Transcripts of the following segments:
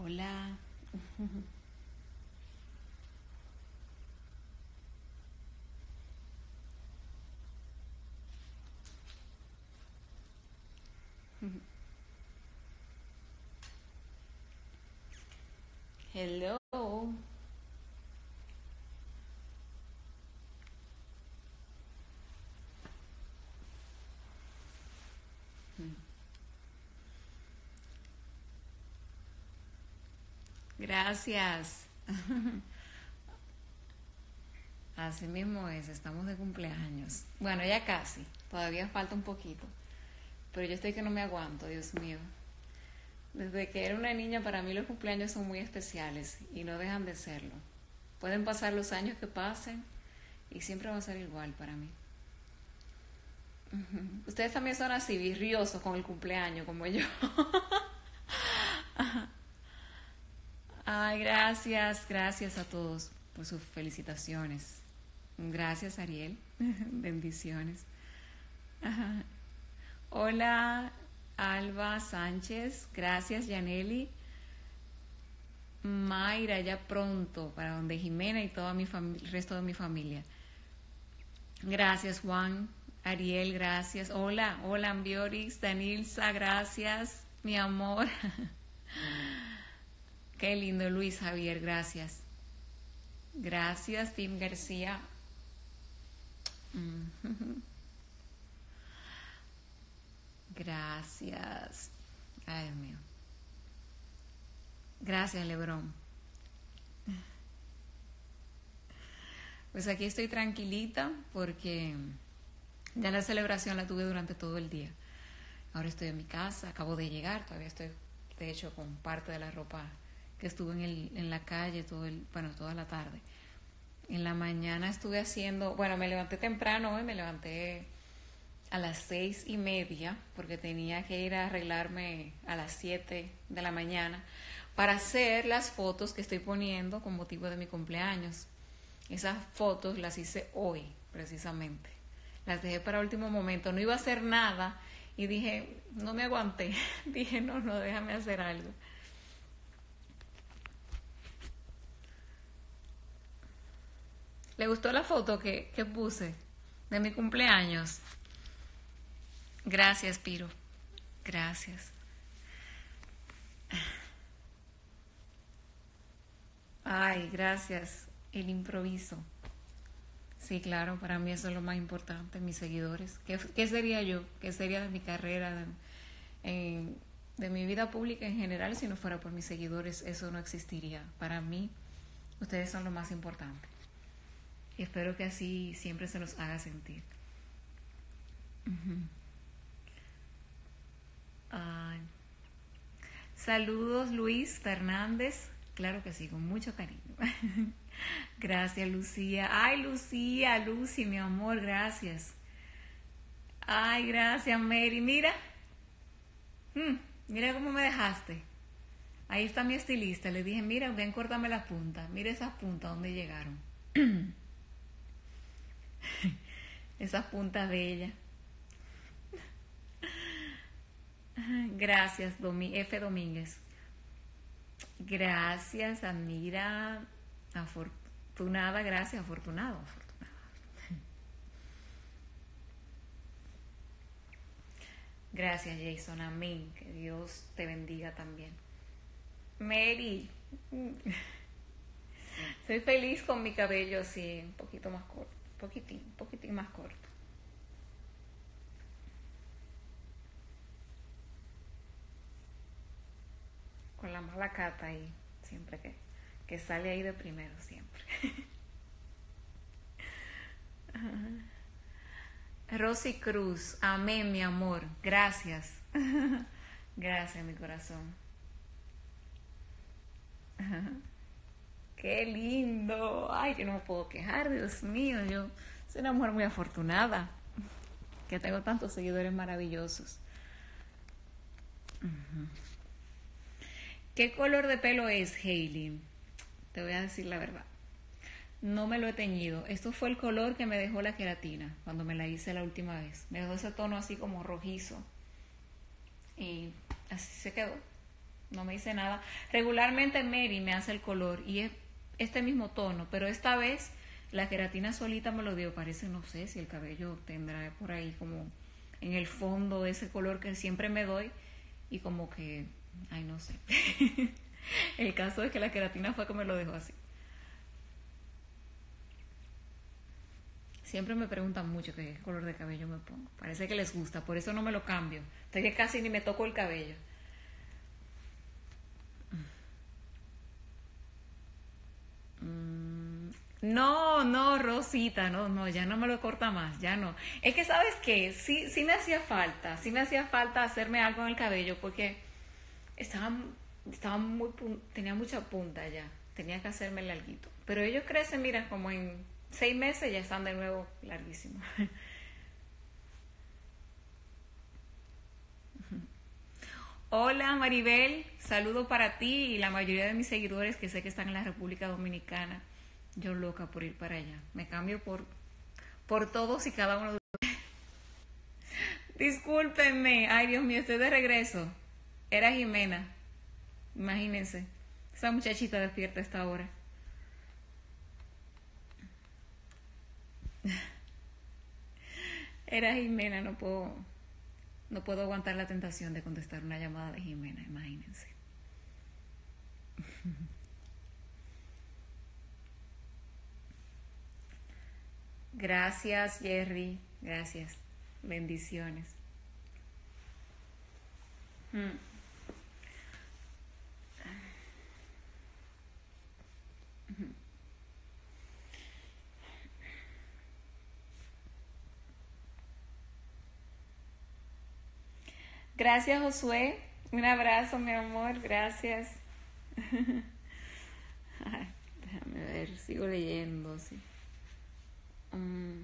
Hola. Hello. Gracias. Así mismo es, estamos de cumpleaños. Bueno, ya casi, todavía falta un poquito. Pero yo estoy que no me aguanto, Dios mío. Desde que era una niña, para mí los cumpleaños son muy especiales y no dejan de serlo. Pueden pasar los años que pasen y siempre va a ser igual para mí. Ustedes también son así, virriosos con el cumpleaños, como yo. Ay, gracias, gracias a todos por sus felicitaciones. Gracias, Ariel. Bendiciones. Ajá. Hola, Alba Sánchez. Gracias, Yaneli. Mayra, ya pronto, para donde Jimena y todo el resto de mi familia. Gracias, Juan. Ariel, gracias. Hola, hola, Ambioris. Danilza, gracias. Mi amor. Qué lindo, Luis Javier, gracias. Gracias, Tim García. Gracias. Ay, Dios mío. Gracias, Lebrón. Pues aquí estoy tranquilita porque ya la celebración la tuve durante todo el día. Ahora estoy en mi casa, acabo de llegar, todavía estoy, de hecho, con parte de la ropa que estuve en la calle toda la tarde. En la mañana estuve haciendo, bueno, me levanté temprano hoy, me levanté a las 6:30 porque tenía que ir a arreglarme a las 7 de la mañana para hacer las fotos que estoy poniendo con motivo de mi cumpleaños. Esas fotos las hice hoy, precisamente. Las dejé para último momento, no iba a hacer nada y dije, no me aguanté. Dije, no, déjame hacer algo. ¿Le gustó la foto que puse de mi cumpleaños? Gracias, Piro. Gracias. Ay, gracias. El improviso. Sí, claro, para mí eso es lo más importante, mis seguidores. ¿Qué sería yo? ¿Qué sería de mi carrera, en- de mi vida pública en general si no fuera por mis seguidores? Eso no existiría. Para mí, ustedes son lo más importante. Y espero que así siempre se los haga sentir. Ay. Saludos, Luis Fernández. Claro que sí, con mucho cariño. Gracias, Lucía. Ay, Lucía, Lucy, mi amor, gracias. Ay, gracias, Mary. Mira, mira cómo me dejaste. Ahí está mi estilista. Le dije, mira, ven, córtame las puntas. Mira esas puntas, ¿dónde llegaron? Esas puntas de ella. Gracias, F. Domínguez. Gracias, Admira. Afortunada, gracias, afortunado. Gracias, Jason. Amén. Que Dios te bendiga también. Mary, soy feliz con mi cabello así, un poquito más corto. Un poquitín más corto. Con la mala cata ahí, siempre que sale ahí de primero, siempre. Rosy Cruz, amén, mi amor. Gracias. Gracias, mi corazón. Qué lindo. Ay, que no me puedo quejar, Dios mío. Yo soy una mujer muy afortunada. Que tengo tantos seguidores maravillosos. ¿Qué color de pelo es, Hailey? Te voy a decir la verdad. No me lo he teñido. Esto fue el color que me dejó la queratina cuando me la hice la última vez. Me dejó ese tono así como rojizo. Y así se quedó. no me dice nada. Regularmente Mary me hace el color y es este mismo tono, pero esta vez la queratina solita me lo dio. Parece, no sé si el cabello tendrá por ahí como en el fondo ese color que siempre me doy y como que, ay, no sé. El caso es que la queratina fue que me lo dejó así. Siempre me preguntan mucho qué color de cabello me pongo. Parece que les gusta, por eso no me lo cambio. Estoy que casi ni me toco el cabello. No, no, Rosita, no, no, ya no me lo corta más, ya no. Es que, ¿sabes qué? Sí, sí me hacía falta hacerme algo en el cabello porque estaba, estaba muy, tenía mucha punta ya, tenía que hacerme larguito. Pero ellos crecen, mira, como en 6 meses ya están de nuevo larguísimos. Hola Maribel, saludo para ti y la mayoría de mis seguidores que sé que están en la República Dominicana. Yo loca por ir para allá. Me cambio por todos y cada uno de ustedes. Discúlpenme. Ay, Dios mío, estoy de regreso. Era Jimena. Imagínense. Esa muchachita despierta a esta hora. Era Jimena, no puedo aguantar la tentación de contestar una llamada de Jimena, imagínense. Gracias, Jerry. Gracias. Bendiciones. Mm. Gracias, Josué. Un abrazo, mi amor. Gracias. Ay, déjame ver, sigo leyendo, sí. Mm,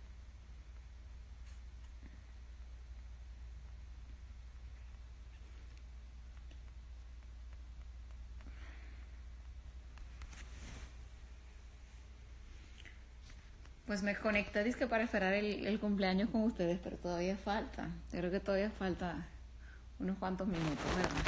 Pues me conecté, dizque para esperar el cumpleaños con ustedes, pero todavía falta. Yo creo que todavía falta unos cuantos minutos, ¿verdad?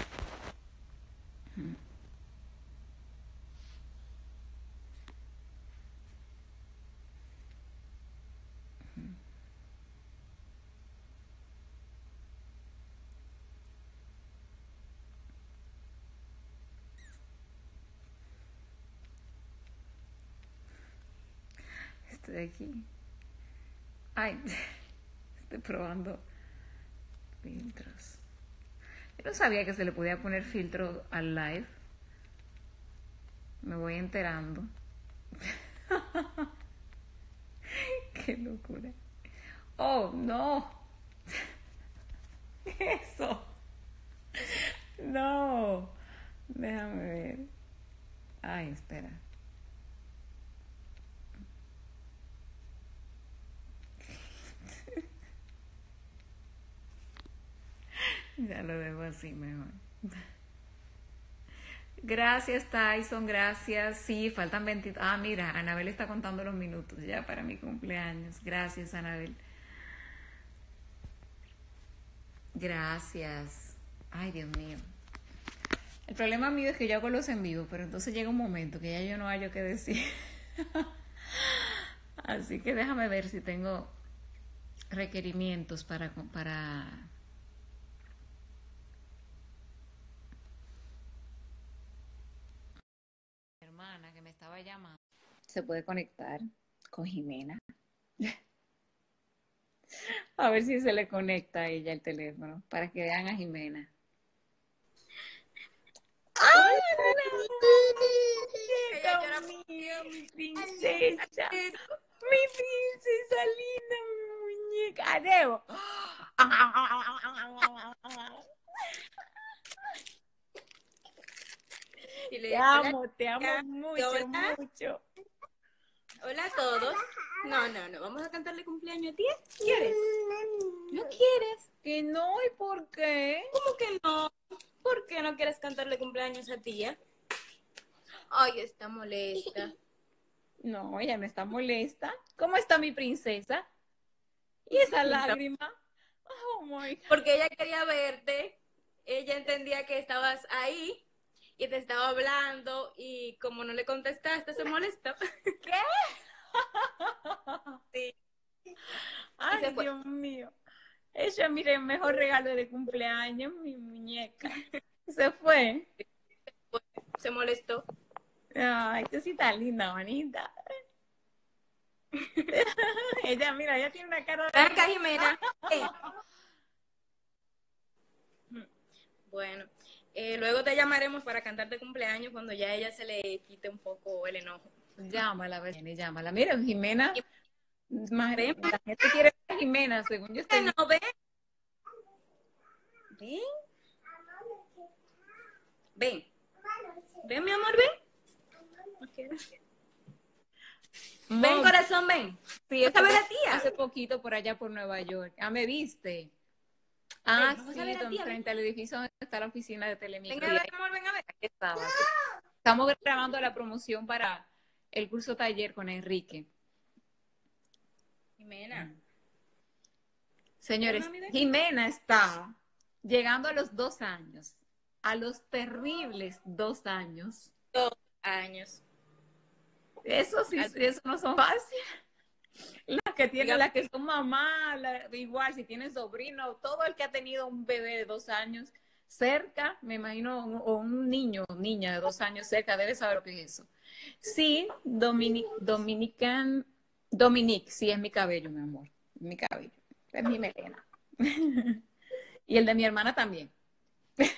Estoy aquí. Ay, estoy probando filtros. Yo no sabía que se le podía poner filtro al live. Me voy enterando. Qué locura. Oh, no. Eso. No. Déjame ver. Ay, espera. Ya lo dejo así mejor. Gracias, Tyson, gracias. Sí, faltan 20. Ah, mira, Anabel está contando los minutos ya para mi cumpleaños. Gracias, Anabel. Gracias. Ay, Dios mío. El problema mío es que yo hago los en vivo, pero entonces llega un momento que ya yo no hallo qué decir. Así que déjame ver si tengo requerimientos para mi hermana que me estaba llamando. Se puede conectar con Jimena. A ver si se le conecta a ella el teléfono para que vean a Jimena. Hola. ¡Ay, la mía, mi princesa! Mi princesa linda, mi muñeca. Adeo. Y le Te digo, hola, te amo mucho, hola, mucho. hola a todos. No, no, no, vamos a cantarle cumpleaños a tía. ¿Quieres? ¿No quieres? Que no, ¿y por qué? ¿Cómo que no? ¿Por qué no quieres cantarle cumpleaños a tía? Ay, está molesta. No, ella no está molesta. ¿Cómo está mi princesa? ¿Y esa lágrima? Oh my God. Porque ella quería verte. ella entendía que estabas ahí y te estaba hablando y como no le contestaste, se molestó. ¿Qué? Sí. Y se Ay, fue. Dios mío. Ella, mire, el mejor regalo de cumpleaños, mi muñeca. Se fue. Se molestó. Ay, tú sí estás linda, bonita. Ella, mira, ella tiene una cara de... Ven acá, Jimena. Bueno, luego te llamaremos para cantarte cumpleaños cuando ya a ella se le quite un poco el enojo. Llámala, ven, llámala. Mira, Jimena, Ven, la gente quiere ver a Jimena, según yo estoy... no, ven. Ven. Ven. Ven, mi amor, ven. Ven, corazón, ven. Sí, ¿Vas a ver a tía? hace poquito por allá por Nueva York. Ah, ¿me viste? Ah, Ven, vamos sí, a ver a tía, frente al edificio donde está la oficina de Telemicro. Ven a ver, amor, ven a ver. Estaba, sí. Estamos grabando la promoción para el curso taller con Enrique. Jimena. Señores, Ven, mami, Jimena está llegando a los 2 años, a los terribles 2 años. 2 años. Eso sí, eso no son fáciles. Las que tienen, las que son mamás, igual si tienen sobrino, todo el que ha tenido un bebé de 2 años cerca, me imagino, o un niño o niña de 2 años cerca, debe saber lo que es eso. Sí, Dominique, sí, es mi cabello, mi amor, mi cabello, es mi melena. Y el de mi hermana también. Sí.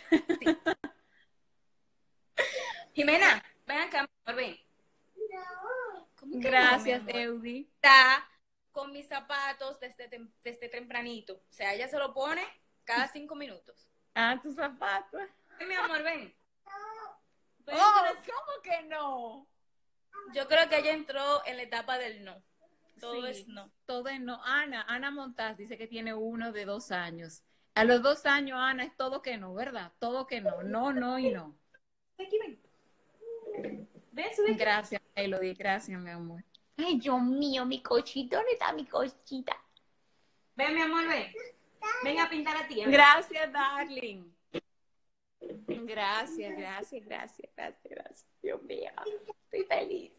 Jimena, ven acá, mi amor, ven. Gracias, no, Eudi. Está con mis zapatos desde tempranito. O sea, ella se lo pone cada 5 minutos. Ah, tus zapatos. Ven, mi amor, ven. Ven, ¿cómo que no? Yo creo que ella entró en la etapa del no. Todo sí, es no. Todo es no. Ana Montaz dice que tiene uno de 2 años. A los 2 años, Ana, es todo que no, ¿verdad? Todo que no. No, no y no. Aquí ven. Ven, sube. Gracias, Elodie. Gracias, mi amor. Ay, Dios mío, mi cochito. ¿Dónde está mi cochita? Ven, mi amor, ven. Ven a pintar a ti. Gracias, darling. Gracias. Dios mío, estoy feliz.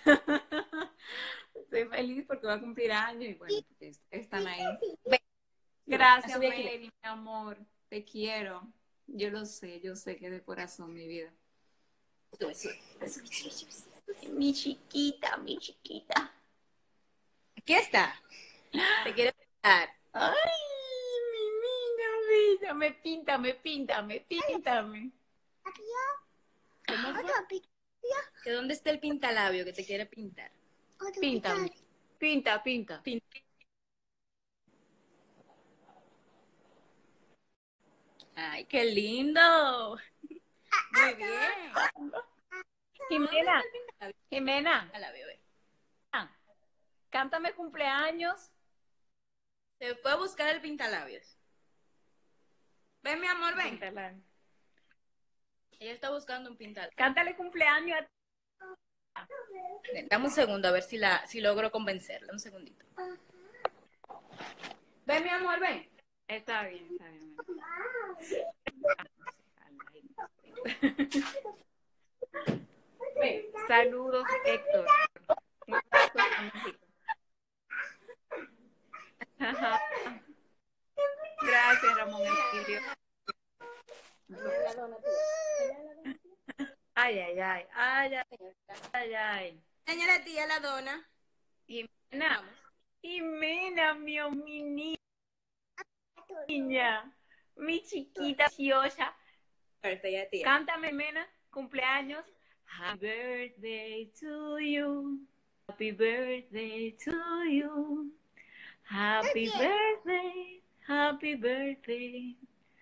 Estoy feliz porque va a cumplir años y bueno, porque están ahí. Gracias, Melanie, mi amor. Te quiero. Yo lo sé, yo sé que de corazón, mi vida. Mi chiquita. Aquí está. Te quiero pintar. Ay, mi niña bella. Píntame. ¿Cómo fue? ¿Que dónde está el pintalabio que te quiere pintar? Píntame. Pinta. Ay, qué lindo. Muy bien. Jimena. A la bebé. Cántame cumpleaños. Se fue a buscar el pintalabios. Ven, mi amor, ven. Píntala. Ella está buscando un pintalabios. Cántale cumpleaños a... Dame un segundo a ver si logro convencerla. Un segundito. Ven, mi amor, ven. Está bien. Ven. Saludos, Héctor. Un abrazo a México. Gracias, Ramón Emilio. Ay. Señora tía, la dona. Jimena, mi niña, mi chiquita preciosa. Tía. Cántame, Jimena, cumpleaños. Happy birthday to you. Happy birthday to you. Happy birthday. Happy birthday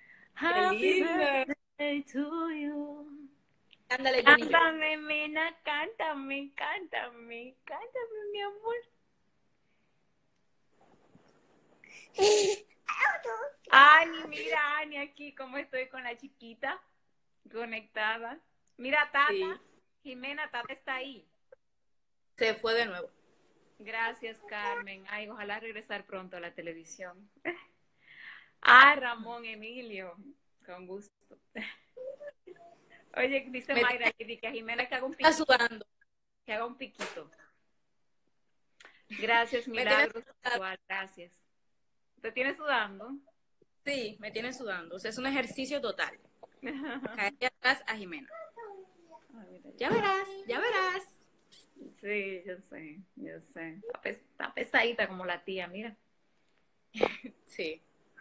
to you. Ándale, Cántame, Mena, cántame, mi amor. Ani, aquí como estoy con la chiquita conectada. Mira, Tata, sí. Jimena, Tata está ahí. Se fue de nuevo. Gracias, Carmen. Ay, ojalá regresar pronto a la televisión. Ramón Emilio, con gusto. Oye, dice Me Mayra que a Jimena que haga un está piquito. sudando. Que haga un piquito. Gracias, Me tiene Milagros. Igual, gracias. ¿Te tienes sudando? Sí, me tiene sudando. O sea, es un ejercicio total. Caerle atrás a Jimena. Ya verás, ya verás. Sí, yo sé, yo sé. Está pesadita como la tía, mira. Sí.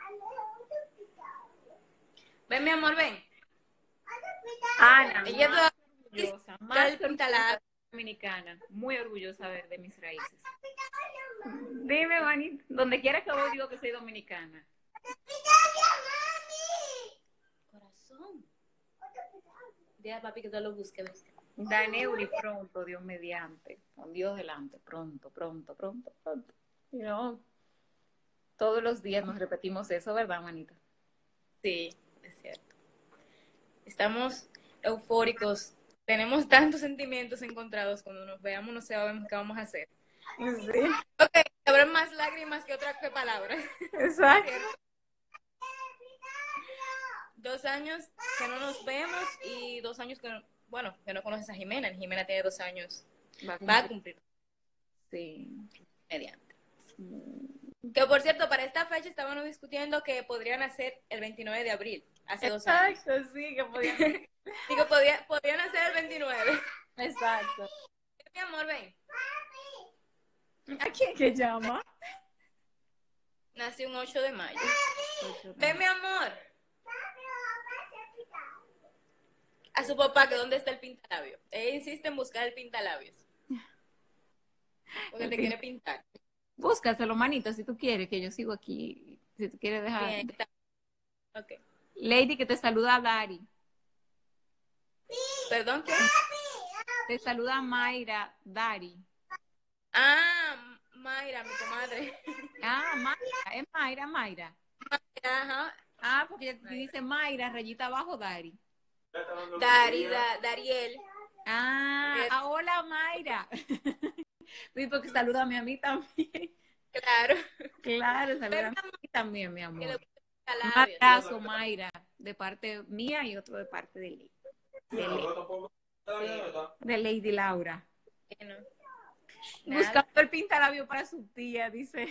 Ven, mi amor, ven. Ana, Ella más todavía orgullosa, está más el pintalabio. orgullosa dominicana, muy orgullosa de mis raíces. Dime, Manita, donde quiera que voy digo que soy dominicana. Corazón. Dile a papi que tú lo busques. Daneuri pronto, Dios mediante, con Dios delante, pronto, pronto, pronto, pronto. Y no, todos los días nos repetimos eso, ¿verdad, Manita? Sí, es cierto. Estamos eufóricos. Tenemos tantos sentimientos encontrados. Cuando nos veamos no sabemos qué vamos a hacer. Sí, Ok, habrá más lágrimas que otras que palabras. exacto. 2 años que no nos vemos y 2 años que no, bueno, que no conoces a Jimena. Jimena tiene 2 años. Va a cumplir. Sí. Mediante. Que por cierto, para esta fecha estábamos discutiendo que podrían hacer el 29 de abril, hace 2 años. Exacto, sí, que podían. Digo, podrían hacer el 29. Exacto. Mi amor, ven. ¿A quién que llama? Nací un 8 de mayo. Ven, mi amor. A su papá, que dónde está el pintalabio. Ella insiste en buscar el pintalabios. Porque te quiere pintar. Búscaselo, manito, si tú quieres, que yo sigo aquí. Si tú quieres dejar. Bien, está. Ok. Lady, que te saluda Dari. ¿Perdón, qué? Te saluda Mayra, Dari. Ah, Mayra, mi comadre. Ah, Mayra, es Mayra, Mayra. Ajá. Ah, porque aquí dice Mayra, rayita abajo, Dari. Dariel. Ah, hola, Mayra. Sí, porque salúdame a mí también. Claro. Claro, salúdame a mí también, mi amor. Un Labios. abrazo, Mayra, de parte mía y otro de parte de Lady. De Lady Laura. Bueno, Buscando el pintalabio para su tía, dice.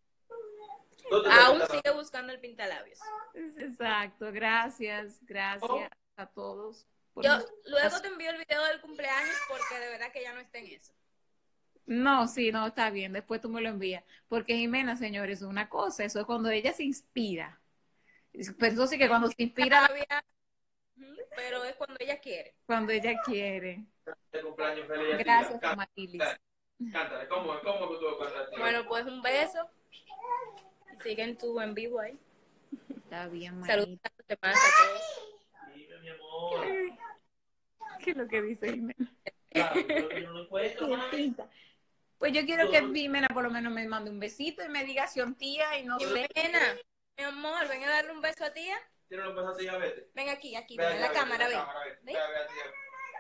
aún sigue buscando el pintalabios. Exacto, gracias a todos. Yo luego te envío el video del cumpleaños porque de verdad que ya no está en eso. No, sí, no, está bien, después tú me lo envías. Porque Jimena, señores, es una cosa, eso es cuando ella se inspira. Pero eso sí que cuando se inspira, pero es cuando ella quiere. cuando ella quiere. Cumpleaños feliz. Gracias, Amarilis. Cántale, ¿cómo que tú cantas? Bueno, pues un beso. Siguen tu en vivo ahí. Está bien, Saludos Marita. a los demás, a todos. Dime, mi amor. ¿Qué es lo que dice Jimena? Claro, pero que yo no lo encuentro, mami. Pues yo quiero que Jimena por lo menos me mande un besito y me diga si tía y no sé. Jimena, mi amor, ven a darle un beso a tía. ¿Tienes un beso a ti, ya vete? Ven aquí, ven en la cámara, ven. Ve a tía.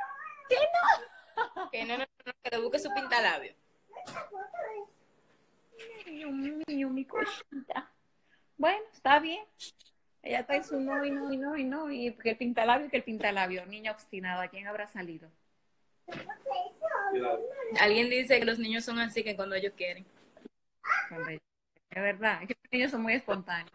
Que no, que te busque su pintalabio. Dios mío, mi cosita. Bueno, está bien. Ella está en su no y no y no y no. Y que el pintalabio, niña obstinada, ¿quién habrá salido? Alguien dice que los niños son así, que cuando ellos quieren. Es verdad, es que los niños son muy espontáneos.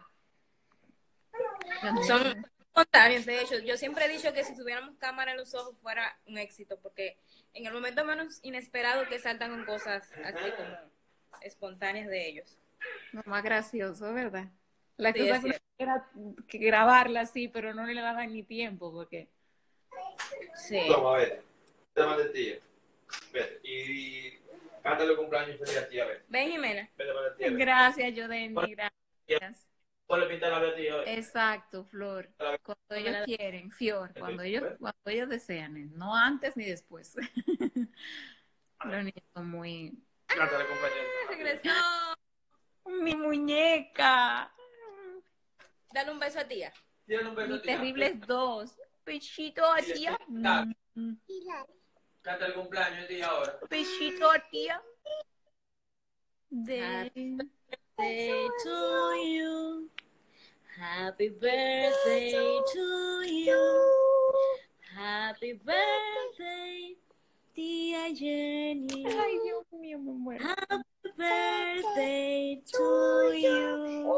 Son espontáneos, de hecho. Yo siempre he dicho que si tuviéramos cámara en los ojos fuera un éxito, porque en el momento menos inesperado que saltan con cosas así como espontáneas de ellos. Lo más gracioso, ¿verdad? La Sí, cosa es que era que grabarla así, pero no le daban ni tiempo, porque... Sí. Toma, vete. Tema de tía. Vete. Y cántale el cumpleaños feliz a tía, vete. Ven, Jimena. Vete para tía. Gracias, Yodeni, gracias. Ponle pinta la a tía, vete. Exacto, Flor. Cuando ellos quieren, Fior, cuando ellos desean, no antes ni después. Los niños son muy... Cántale, compañero. Regresó. Mi muñeca. Dale un beso a tía. Tiene un beso Mi a tía. terribles dos. Pechito a tía. Cántale el cumpleaños a tía ahora. Pechito a tía. Happy birthday to you. Happy birthday to you. Happy birthday, tía Jenny. Ay, Dios mío, me muero. Happy birthday to you.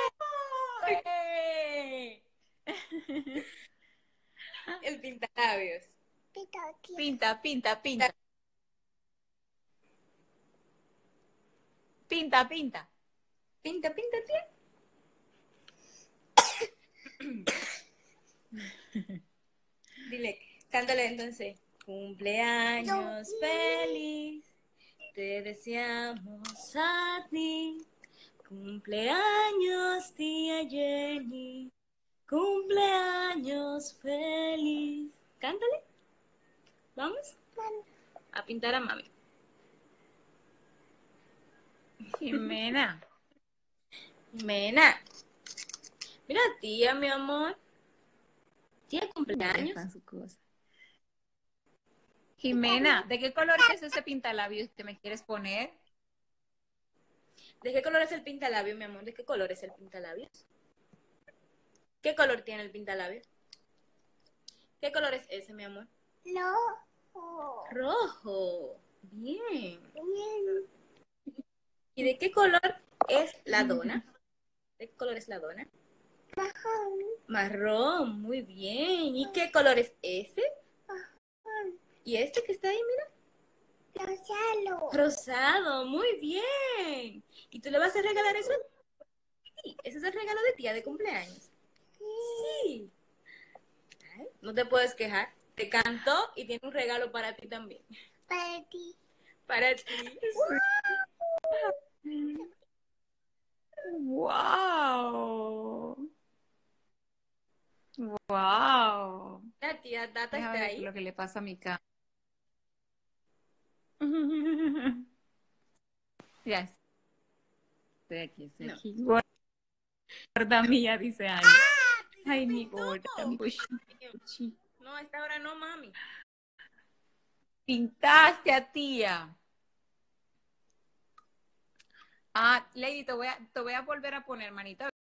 ¡Eh! El pintalabios. Pinta, pinta, pinta. Pinta, pinta. Pinta, pinta, tía. Dile, cántale entonces. Cumpleaños feliz, te deseamos a ti. Cumpleaños, tía Jenny. Cumpleaños feliz. Cántale. ¿Vamos? A pintar a mami. Jimena. Mena. Mira, tía, mi amor. Tía, cumpleaños. Dejan su cosa. Jimena, ¿de qué color es ese pintalabios que me quieres poner? ¿De qué color es el pintalabios, mi amor? ¿De qué color es el pintalabios? ¿Qué color tiene el pintalabios? ¿Qué color es ese, mi amor? Rojo. Bien. ¿Y de qué color es la dona? ¿De qué color es la dona? Marrón, muy bien. ¿Y qué color es ese? ¿Y este que está ahí, mira? Rosado, muy bien. ¿Y tú le vas a regalar eso? Sí, ese es el regalo de tía de cumpleaños. Sí. Ay, no te puedes quejar. Te cantó y tiene un regalo para ti también. Para ti. ¡Wow! ¡Wow! La tía Tata Déjame está ver ahí. lo que le pasa a mi cama. Ya estoy aquí, estoy No. aquí. Gorda mía, dice Ani. Ay, mi gorda, mi cochi. No, a esta hora no, mami. Pintaste a tía. Ah, Lady, te voy a volver a poner, manita.